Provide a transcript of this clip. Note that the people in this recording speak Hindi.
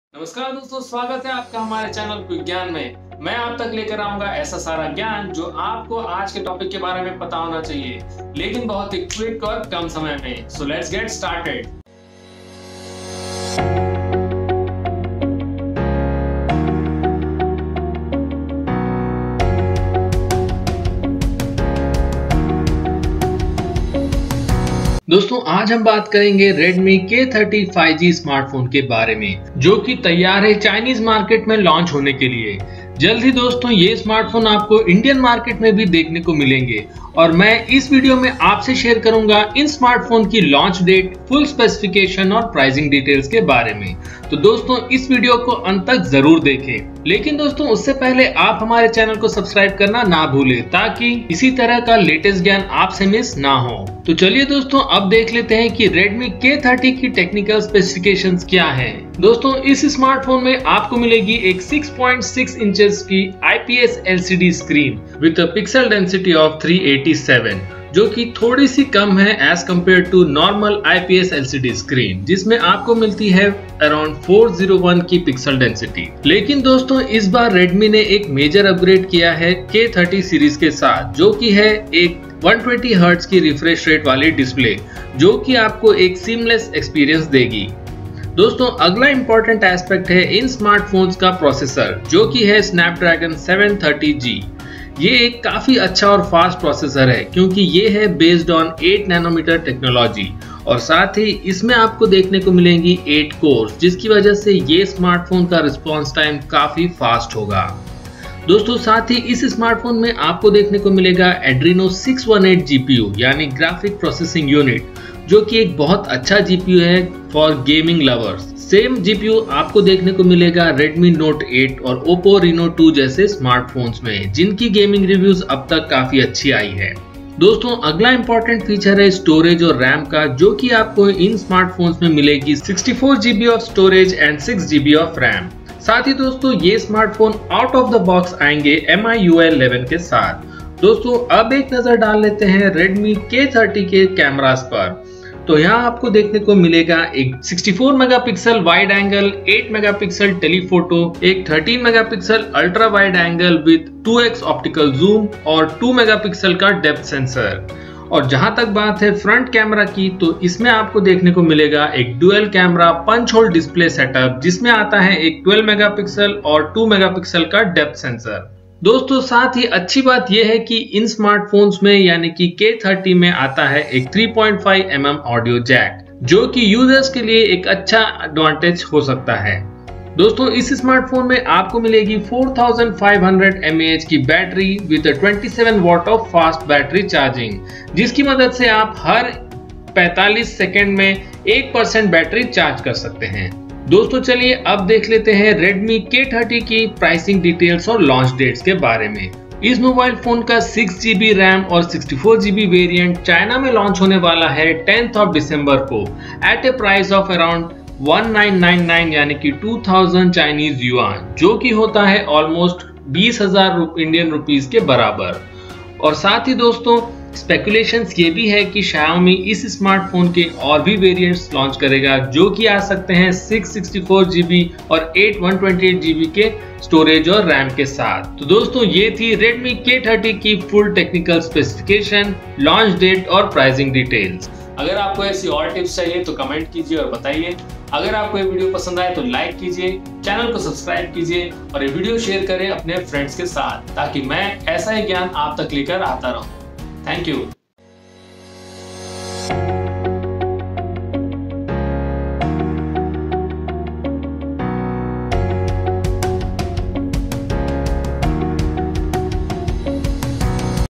नमस्कार दोस्तों, स्वागत है आपका हमारे चैनल क्विक ज्ञान में। मैं आप तक लेकर आऊंगा ऐसा सारा ज्ञान जो आपको आज के टॉपिक के बारे में पता होना चाहिए, लेकिन बहुत ही क्विक और कम समय में। So let's get started. दोस्तों आज हम बात करेंगे Redmi K30 5G स्मार्टफोन के बारे में, जो कि तैयार है चाइनीज मार्केट में लॉन्च होने के लिए। जल्द ही दोस्तों ये स्मार्टफोन आपको इंडियन मार्केट में भी देखने को मिलेंगे और मैं इस वीडियो में आपसे शेयर करूंगा इन स्मार्टफोन की लॉन्च डेट, फुल स्पेसिफिकेशन और प्राइसिंग डिटेल्स के बारे में। तो दोस्तों इस वीडियो को अंत तक जरूर देखें। लेकिन दोस्तों उससे पहले आप हमारे चैनल को सब्सक्राइब करना ना भूलें, ताकि इसी तरह का लेटेस्ट ज्ञान आपसे मिस ना हो। तो चलिए दोस्तों अब देख लेते हैं कि Redmi K30 की टेक्निकल स्पेसिफिकेशंस क्या है। दोस्तों इस स्मार्टफोन में आपको मिलेगी एक 6.6 इंचेस की IPS LCD screen with a pixel density of 387, जो कि थोड़ी सी कम है as compare to normal IPS LCD screen, जिसमें आपको मिलती है अराउंड 401 की पिक्सल डेंसिटी। लेकिन दोस्तों इस बार Redmi ने एक मेजर अपग्रेड किया है K30 सीरीज के साथ, जो कि है एक 120 हर्ट्ज की रिफ्रेश रेट वाली डिस्प्ले, जो कि आपको एक सीमलेस एक्सपीरियंस देगी। दोस्तों अगला इंपॉर्टेंट एस्पेक्ट है इन स्मार्टफोन्स का प्रोसेसर, जो कि है Snapdragon 730G। ये एक काफी अच्छा और फास्ट प्रोसेसर है, क्योंकि ये है बेस्ड ऑन 8 नैनोमीटर टेक्नोलॉजी, और साथ ही इसमें आपको देखने को मिलेंगी 8 कोर्स, जिसकी वजह से ये स्मार्टफोन का रिस्पॉन्स टाइम काफी फास्ट होगा। दोस्तों साथ ही इस स्मार्टफोन में आपको देखने को मिलेगा Adreno 618 GPU यानी ग्राफिक प्रोसेसिंग यूनिट, जो कि एक बहुत अच्छा GPU है for gaming lovers. Same GPU आपको देखने को मिलेगा Redmi Note 8 और Oppo Reno 2 जैसे स्मार्टफोन्स में, जिनकी गेमिंग रिव्यूज अब तक काफी अच्छी आई है। दोस्तों अगला इंपॉर्टेंट फीचर है स्टोरेज और रैम का, जो कि आपको इन स्मार्टफोन्स में मिलेगी 64 GB of storage and 6 GB of RAM. साथ ही दोस्तों ये smartphone out of the box आएंगे MIUI 11 के साथ। दोस्तों अब एक नजर डाल लेते हैं Redmi K30 के कैमरास पर। तो यहाँ आपको देखने को मिलेगा एक 64 megapixel wide angle, 8 megapixel telephoto, एक 13 megapixel ultra wide angle with 2x optical zoom और 2 मेगापिक्सल का डेप्थ सेंसर। और जहां तक बात है फ्रंट कैमरा की, तो इसमें आपको देखने को मिलेगा एक dual camera punch hole display setup, जिसमें आता है एक 12 मेगापिक्सल और 2 मेगापिक्सल का डेप्थ सेंसर। दोस्तों साथ ही अच्छी बात यह है कि इन स्मार्टफोन्स में यानी कि K30 में आता है एक 3.5 mm ऑडियो जैक, जो कि यूजर्स के लिए एक अच्छा एडवांटेज हो सकता है। दोस्तों इस स्मार्टफोन में आपको मिलेगी 4500 mAh की battery with 27 watt of fast battery charging, जिसकी मदद से आप हर 45 सेकेंड में 1% बैटरी चार्ज कर सकते हैं। दोस्तों चलिए अब देख लेते हैं Redmi K30 की प्राइसिंग डिटेल्स और लॉन्च डेट्स के बारे में। इस मोबाइल फोन का 6 GB रैम और 64 GB वेरिएंट चाइना में लॉन्च होने वाला है 10 दिसंबर को at a price of around 1999 यानी कि 2000 चाइनीज युआन, जो कि होता है ऑलमोस्ट 20,000 इंडियन रुपीस के बराबर। और साथ ही दोस्तों स्पेकुलेशंस ये भी है कि Xiaomi इस स्मार्टफोन के और भी वेरिएंट्स लॉन्च करेगा, जो कि आ सकते हैं 664 GB और 8 128 GB के स्टोरेज और रैम के साथ। तो दोस्तों ये थी Redmi K30 की full technical specification, launch date और प्राइसिंग डिटेल्स। अगर आपको ऐसी और टिप्स चाहिए तो कमेंट कीजिए और बताइए। अगर आपको ये वीडियो पसंद आए तो लाइक कीजिए, चैनल को सब्सक्राइब कीजिए और ये वीडियो शेयर करें अपने फ्रेंड्स के साथ, ताकि मैं ऐसा ही ज्ञान आप तक लेकर आता रहूं। Thank you.